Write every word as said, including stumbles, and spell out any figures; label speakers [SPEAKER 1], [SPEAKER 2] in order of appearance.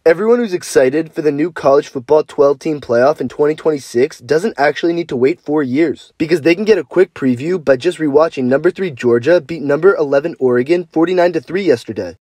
[SPEAKER 1] Everyone who's excited for the new college football twelve-team playoff in twenty twenty-six doesn't actually need to wait four years, because they can get a quick preview by just rewatching number three Georgia beat number eleven Oregon forty-nine to three yesterday.